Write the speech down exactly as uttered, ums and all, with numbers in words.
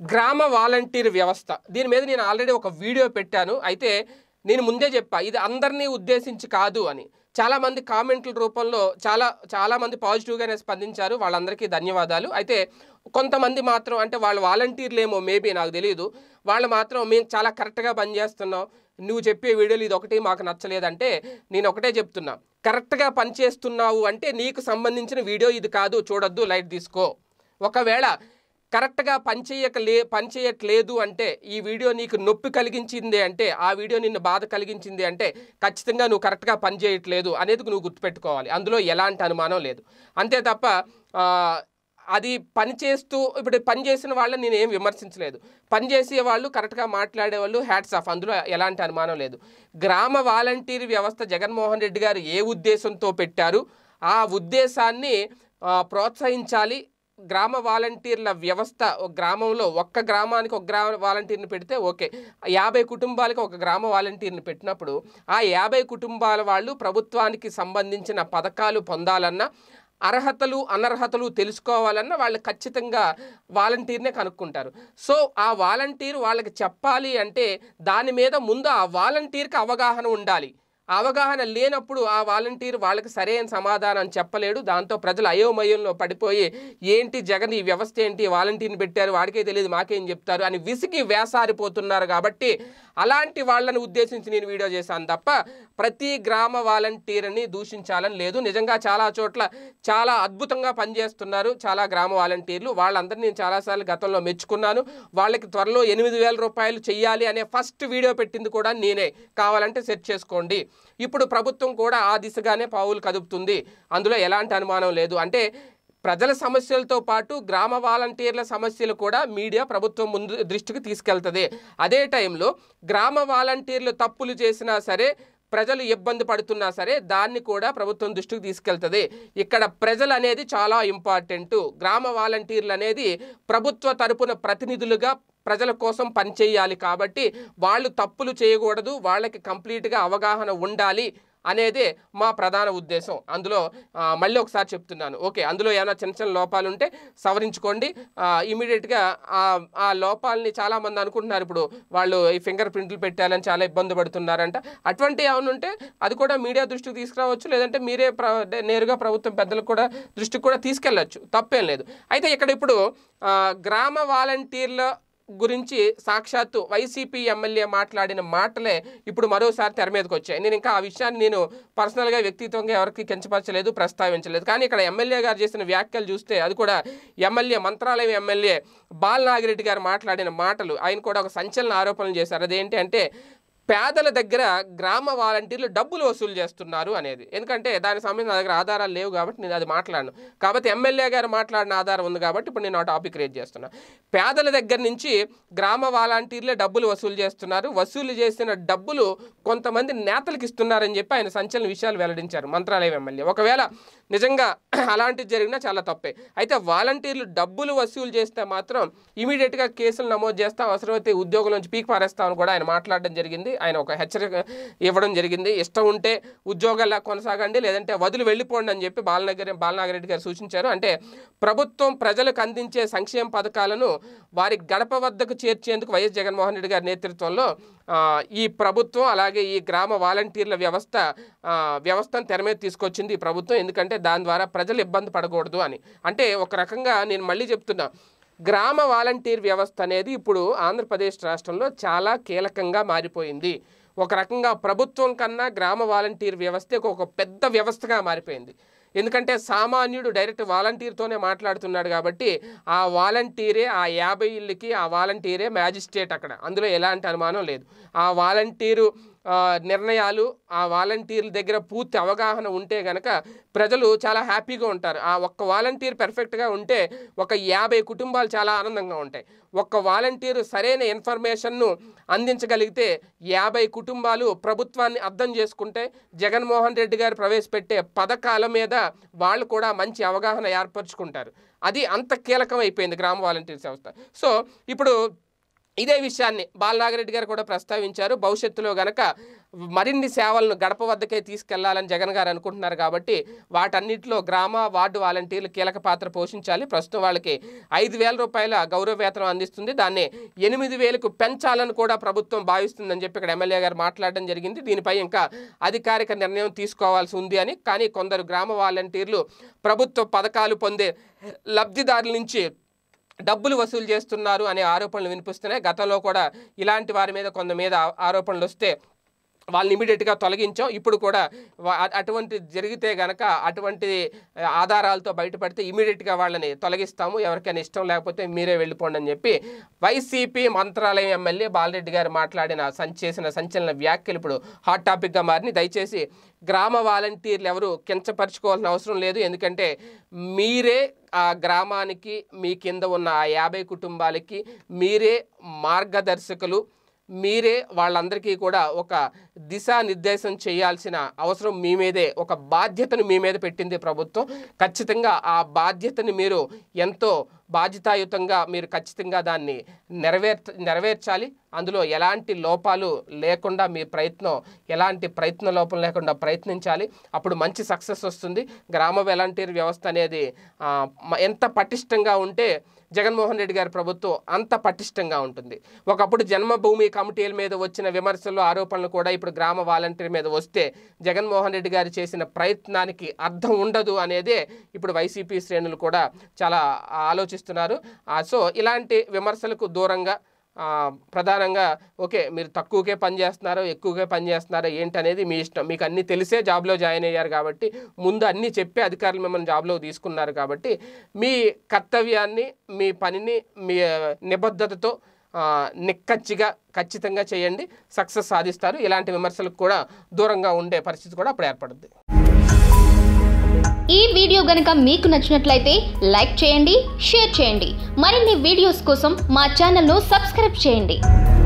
గ్రామ వాలంటీర్ వ్యవస్థ దీని మీద నేను ఆల్రెడీ ఒక వీడియో పెట్టాను. అయితే నేను ముందే చెప్పా ఇది అందరినీ ఉద్దేశించి కాదు అని. చాలామంది కామెంట్ల రూపంలో చాలా చాలామంది పాజిటివ్గానే స్పందించారు. వాళ్ళందరికీ ధన్యవాదాలు. అయితే కొంతమంది మాత్రం అంటే వాళ్ళు వాలంటీర్లేమో మేబీ నాకు తెలియదు. వాళ్ళు మాత్రం మేము చాలా కరెక్ట్గా పనిచేస్తున్నాం, నువ్వు చెప్పే వీడియోలు ఇది ఒకటి మాకు నచ్చలేదంటే నేను ఒకటే చెప్తున్నా, కరెక్ట్గా పనిచేస్తున్నావు అంటే నీకు సంబంధించిన వీడియో ఇది కాదు, చూడొద్దు, లైట్ తీసుకో. ఒకవేళ కరెక్ట్గా పనిచేయకలే పనిచేయట్లేదు అంటే ఈ వీడియో నీకు నొప్పి కలిగించింది అంటే ఆ వీడియో నిన్ను బాధ కలిగించింది అంటే ఖచ్చితంగా నువ్వు కరెక్ట్గా పనిచేయట్లేదు అనేది నువ్వు గుర్తుపెట్టుకోవాలి. అందులో ఎలాంటి అనుమానం లేదు. అంతే తప్ప అది పని చేస్తూ ఇప్పుడు పని చేసిన వాళ్ళని నేను ఏం విమర్శించలేదు. పని చేసే వాళ్ళు కరెక్ట్గా మాట్లాడే వాళ్ళు హ్యాట్స్ ఆఫ్, అందులో ఎలాంటి అనుమానం లేదు. గ్రామ వాలంటీర్ వ్యవస్థ జగన్మోహన్ రెడ్డి గారు ఏ ఉద్దేశంతో పెట్టారు ఆ ఉద్దేశాన్ని ప్రోత్సహించాలి. గ్రామ వాలంటీర్ల వ్యవస్థ ఒక గ్రామంలో ఒక్క గ్రామానికి ఒక గ్రామ వాలంటీర్ని పెడితే ఓకే, యాభై కుటుంబాలకు ఒక గ్రామ వాలంటీర్ని పెట్టినప్పుడు ఆ యాభై కుటుంబాల వాళ్ళు ప్రభుత్వానికి సంబంధించిన పథకాలు పొందాలన్నా అర్హతలు అనర్హతలు తెలుసుకోవాలన్నా వాళ్ళు ఖచ్చితంగా వాలంటీర్నే కనుక్కుంటారు. సో ఆ వాలంటీర్ వాళ్ళకి చెప్పాలి అంటే దాని మీద ముందు ఆ వాలంటీర్కి అవగాహన ఉండాలి. అవగాహన లేనప్పుడు ఆ వాలంటీర్ వాళ్ళకి సరైన సమాధానం చెప్పలేడు. దాంతో ప్రజలు అయోమయంలో పడిపోయి ఏంటి జగన్ ఈ వ్యవస్థ ఏంటి, వాలంటీర్ని పెట్టారు వాడికే తెలియదు మాకేం చెప్తారు అని విసిగి వేసారిపోతున్నారు. కాబట్టి అలాంటి వాళ్ళని ఉద్దేశించి నేను వీడియో చేశాను తప్ప ప్రతి గ్రామ వాలంటీర్ని దూషించాలని లేదు. నిజంగా చాలా చోట్ల చాలా అద్భుతంగా పనిచేస్తున్నారు చాలా గ్రామ వాలంటీర్లు. వాళ్ళందరినీ నేను చాలాసార్లు గతంలో మెచ్చుకున్నాను. వాళ్ళకి త్వరలో ఎనిమిది వేల రూపాయలు చెయ్యాలి అనే ఫస్ట్ వీడియో పెట్టింది కూడా నేనే, కావాలంటే సెర్చ్ చేసుకోండి. ఇప్పుడు ప్రభుత్వం కూడా ఆ దిశగానే పావులు కదుపుతుంది, అందులో ఎలాంటి అనుమానం లేదు. అంటే ప్రజల సమస్యలతో పాటు గ్రామ వాలంటీర్ల సమస్యలు కూడా మీడియా ప్రభుత్వం ముందు దృష్టికి తీసుకెళ్తుంది. అదే టైంలో గ్రామ వాలంటీర్లు తప్పులు చేసినా సరే ప్రజలు ఇబ్బంది పడుతున్నా సరే దాన్ని కూడా ప్రభుత్వం దృష్టికి తీసుకెళ్తుంది. ఇక్కడ ప్రజలు అనేది చాలా ఇంపార్టెంట్. గ్రామ వాలంటీర్లు అనేది ప్రభుత్వ తరపున ప్రతినిధులుగా ప్రజల కోసం పనిచేయాలి. కాబట్టి వాళ్ళు తప్పులు చేయకూడదు, వాళ్ళకి కంప్లీట్గా అవగాహన ఉండాలి అనేదే మా ప్రధాన ఉద్దేశం. అందులో మళ్ళీ ఒకసారి చెప్తున్నాను, ఓకే అందులో ఏమైనా చిన్న చిన్న లోపాలు ఉంటే సవరించుకోండి. ఇమీడియట్గా ఆ లోపాలని చాలామంది అనుకుంటున్నారు ఇప్పుడు వాళ్ళు ఈ ఫింగర్ ప్రింట్లు పెట్టాలని చాలా ఇబ్బంది పడుతున్నారంట. అటువంటి ఏమైనా ఉంటే అది కూడా మీడియా దృష్టికి తీసుకురావచ్చు, లేదంటే మీరే నేరుగా ప్రభుత్వం పెద్దలకు కూడా దృష్టికి కూడా తీసుకెళ్ళచ్చు, తప్పేం లేదు. అయితే ఇక్కడ ఇప్పుడు గ్రామ వాలంటీర్ల గురించి సాక్షాత్తు వైసీపీ ఎమ్మెల్యే మాట్లాడిన మాటలే ఇప్పుడు మరోసారి తెర మీదకి వచ్చాయి. నేను ఇంకా ఆ విషయాన్ని నేను పర్సనల్గా వ్యక్తిత్వంగా ఎవరికి కించపరచలేదు, ప్రస్తావించలేదు. కానీ ఇక్కడ ఎమ్మెల్యే గారు చేసిన వ్యాఖ్యలు చూస్తే అది కూడా ఎమ్మెల్యే మంత్రాలయం ఎమ్మెల్యే బాలనాగిరెడ్డి గారు మాట్లాడిన మాటలు, ఆయన కూడా ఒక సంచలన ఆరోపణలు చేశారు. అదేంటి అంటే పేదల దగ్గర గ్రామ వాలంటీర్లు డబ్బులు వసూలు చేస్తున్నారు అనేది. ఎందుకంటే దానికి సంబంధించిన నా దగ్గర ఆధారాలు లేవు కాబట్టి నేను అది మాట్లాడను. కాబట్టి ఎమ్మెల్యే గారు మాట్లాడిన ఆధారం ఉంది కాబట్టి ఇప్పుడు నేను ఆ టాపిక్ రేజ్ చేస్తున్నా. పేదల దగ్గర నుంచి గ్రామ వాలంటీర్లే డబ్బులు వసూలు చేస్తున్నారు, వసూలు చేసిన డబ్బులు కొంతమంది నేతలకు ఇస్తున్నారని చెప్పి ఆయన సంచలన విషయాలు వెల్లడించారు మంత్రాలయం ఎమ్మెల్యే. ఒకవేళ నిజంగా అలాంటిది జరిగినా చాలా తప్పే. అయితే వాలంటీర్లు డబ్బులు వసూలు చేస్తే మాత్రం ఇమీడియట్గా కేసులు నమోదు చేస్తాం, అవసరమైతే ఉద్యోగం నుంచి పీక్ పారేస్తామని కూడా ఆయన మాట్లాడడం జరిగింది. ఆయన ఒక హెచ్చరిక ఇవ్వడం జరిగింది. ఇష్టం ఉంటే ఉద్యోగాల్లో కొనసాగండి, లేదంటే వదిలి వెళ్ళిపోండి అని చెప్పి బాలనగర్ బాలనాగిరెడ్డి గారు సూచించారు. అంటే ప్రభుత్వం ప్రజలకు అందించే సంక్షేమ పథకాలను వారి గడప వద్దకు చేర్చేందుకు వైఎస్ జగన్మోహన్ రెడ్డి గారి నేతృత్వంలో ఈ ప్రభుత్వం అలాగే ఈ గ్రామ వాలంటీర్ల వ్యవస్థ వ్యవస్థను తెర మీద తీసుకొచ్చింది ఈ ప్రభుత్వం. ఎందుకంటే దాని ద్వారా ప్రజలు ఇబ్బంది పడకూడదు అని. అంటే ఒక రకంగా నేను మళ్ళీ చెప్తున్నా, గ్రామ వాలంటీర్ వ్యవస్థ అనేది ఇప్పుడు ఆంధ్రప్రదేశ్ రాష్ట్రంలో చాలా కీలకంగా మారిపోయింది. ఒక రకంగా ప్రభుత్వం కన్నా గ్రామ వాలంటీర్ వ్యవస్థ ఒక పెద్ద వ్యవస్థగా మారిపోయింది. ఎందుకంటే సామాన్యుడు డైరెక్ట్ వాలంటీర్తోనే మాట్లాడుతున్నాడు కాబట్టి ఆ వాలంటీరే ఆ యాభై ఇళ్ళకి ఆ వాలంటీరే మ్యాజిస్ట్రేట్ అక్కడ, అందులో ఎలాంటి అనుమానం లేదు. ఆ వాలంటీరు నిర్ణయాలు ఆ వాలంటీర్ల దగ్గర పూర్తి అవగాహన ఉంటే గనక ప్రజలు చాలా హ్యాపీగా ఉంటారు. ఆ ఒక్క వాలంటీర్ పర్ఫెక్ట్గా ఉంటే ఒక యాభై కుటుంబాలు చాలా ఆనందంగా ఉంటాయి. ఒక్క వాలంటీరు సరైన ఇన్ఫర్మేషన్ను అందించగలిగితే యాభై కుటుంబాలు ప్రభుత్వాన్ని అర్థం చేసుకుంటే జగన్మోహన్ రెడ్డి గారు ప్రవేశపెట్టే పథకాల మీద వాళ్ళు కూడా మంచి అవగాహన ఏర్పరచుకుంటారు. అది అంత కీలకం అయిపోయింది గ్రామ వాలంటీర్ వ్యవస్థ. సో ఇప్పుడు ఇదే విషయాన్ని బాలనాగిరెడ్డి గారు కూడా ప్రస్తావించారు. భవిష్యత్తులో గనక మరిన్ని సేవలను గడప వద్దకే తీసుకెళ్లాలని జగన్ గారు అనుకుంటున్నారు కాబట్టి వాటన్నిటిలో గ్రామ వార్డు వాలంటీర్లు కీలక పాత్ర పోషించాలి. ప్రస్తుతం వాళ్ళకి ఐదు వేల రూపాయల గౌరవ వేతనం అందిస్తుంది, దాన్ని ఎనిమిది వేలకు పెంచాలని కూడా ప్రభుత్వం భావిస్తుందని చెప్పి ఇక్కడ ఎమ్మెల్యే గారు మాట్లాడడం జరిగింది. దీనిపై ఇంకా అధికారిక నిర్ణయం తీసుకోవాల్సి ఉంది అని. కానీ కొందరు గ్రామ వాలంటీర్లు ప్రభుత్వ పథకాలు పొందే లబ్ధిదారుల నుంచి డబ్బులు వసూలు చేస్తున్నారు అనే ఆరోపణలు వినిపిస్తున్నాయి. గతంలో కూడా ఇలాంటి వారి మీద కొంత మీద ఆరోపణలు వస్తే వాళ్ళని ఇమీడియట్గా తొలగించాం. ఇప్పుడు కూడా అటువంటి జరిగితే గనక అటువంటి ఆధారాలతో బయటపడితే ఇమీడియట్గా వాళ్ళని తొలగిస్తాము, ఎవరికైనా ఇష్టం లేకపోతే మీరే వెళ్ళిపోండి అని చెప్పి వైసీపీ మంత్రాలయం ఎమ్మెల్యే బాలరెడ్డి గారు మాట్లాడిన చేసిన సంచలన వ్యాఖ్యలు ఇప్పుడు హాట్ టాపిక్గా మారిని. దయచేసి గ్రామ వాలంటీర్లు ఎవరు కించపరచుకోవాల్సిన అవసరం లేదు. ఎందుకంటే మీరే ఆ గ్రామానికి మీ కింద ఉన్న ఆ యాభై కుటుంబాలకి మీరే మార్గదర్శకులు, మీరే వాళ్ళందరికీ కూడా ఒక దిశానిర్దేశం చేయాల్సిన అవసరం మీ మీదే, ఒక బాధ్యతను మీ మీద పెట్టింది ప్రభుత్వం. ఖచ్చితంగా ఆ బాధ్యతని మీరు ఎంతో బాధ్యతాయుతంగా మీరు ఖచ్చితంగా దాన్ని నెరవేర్చ నెరవేర్చాలి అందులో ఎలాంటి లోపాలు లేకుండా మీ ప్రయత్నం ఎలాంటి ప్రయత్న లోపం లేకుండా ప్రయత్నించాలి. అప్పుడు మంచి సక్సెస్ వస్తుంది. గ్రామ వాలంటీర్ వ్యవస్థ అనేది ఎంత పటిష్టంగా ఉంటే జగన్మోహన్ రెడ్డి గారి ప్రభుత్వం అంత పటిష్టంగా ఉంటుంది. ఒకప్పుడు జన్మభూమి కమిటీల మీద వచ్చిన విమర్శలు ఆరోపణలు కూడా ఇప్పుడు గ్రామ వాలంటీర్ మీద వస్తే జగన్మోహన్ రెడ్డి గారు చేసిన ప్రయత్నానికి అర్థం ఉండదు అనేదే ఇప్పుడు వైసీపీ శ్రేణులు కూడా చాలా ఆలోచిస్తున్నారు. సో ఇలాంటి విమర్శలకు దూరంగా ప్రధానంగా ఓకే మీరు తక్కువకే పనిచేస్తున్నారో ఎక్కువగా పనిచేస్తున్నారో ఏంటనేది మీ ఇష్టం, మీకు అన్నీ తెలిసే జాబ్లో జాయిన్ అయ్యారు కాబట్టి ముందు అన్నీ చెప్పి అధికారులు మిమ్మల్ని జాబ్లో తీసుకున్నారు కాబట్టి మీ కర్తవ్యాన్ని మీ పనిని మీ నిబద్ధతతో నిక్కచ్చిగా ఖచ్చితంగా చేయండి, సక్సెస్ సాధిస్తారు. ఇలాంటి విమర్శలకు కూడా దూరంగా ఉండే పరిస్థితి కూడా అప్పుడు ఏర్పడుద్ది. ఈ వీడియో గనుక మీకు నచ్చినట్లయితే లైక్ చేయండి, షేర్ చేయండి. మరిన్ని వీడియోస్ కోసం మా ఛానల్ను సబ్స్క్రైబ్ చేయండి.